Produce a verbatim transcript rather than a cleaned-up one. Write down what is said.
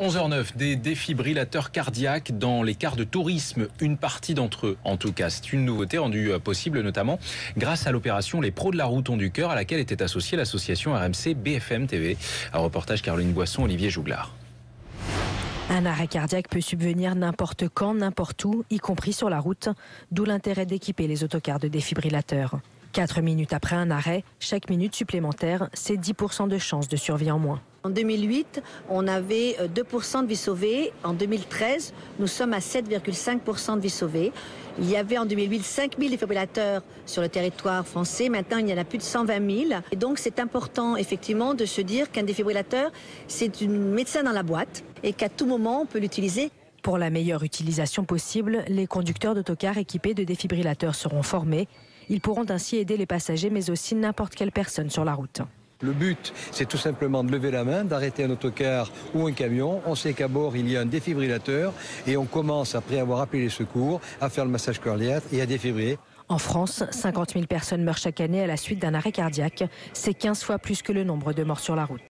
onze heures neuf, des défibrillateurs cardiaques dans les cars de tourisme. Une partie d'entre eux, en tout cas. C'est une nouveauté rendue possible notamment grâce à l'opération Les Pros de la route ont du cœur, à laquelle était associée l'association R M C B F M T V. Un reportage Caroline Boisson, Olivier Jouglard. Un arrêt cardiaque peut subvenir n'importe quand, n'importe où, y compris sur la route, d'où l'intérêt d'équiper les autocars de défibrillateurs. Quatre minutes après un arrêt, chaque minute supplémentaire, c'est dix pour cent de chances de survie en moins. En deux mille huit, on avait deux pour cent de vies sauvées. En deux mille treize, nous sommes à sept virgule cinq pour cent de vies sauvées. Il y avait en deux mille huit cinq mille défibrillateurs sur le territoire français. Maintenant, il y en a plus de cent vingt mille. Et donc, c'est important, effectivement, de se dire qu'un défibrillateur, c'est une médecin dans la boîte et qu'à tout moment, on peut l'utiliser. Pour la meilleure utilisation possible, les conducteurs d'autocars équipés de défibrillateurs seront formés. Ils pourront ainsi aider les passagers, mais aussi n'importe quelle personne sur la route. Le but, c'est tout simplement de lever la main, d'arrêter un autocar ou un camion. On sait qu'à bord, il y a un défibrillateur et on commence, après avoir appelé les secours, à faire le massage cardiaque et à défibriller. En France, cinquante mille personnes meurent chaque année à la suite d'un arrêt cardiaque. C'est quinze fois plus que le nombre de morts sur la route.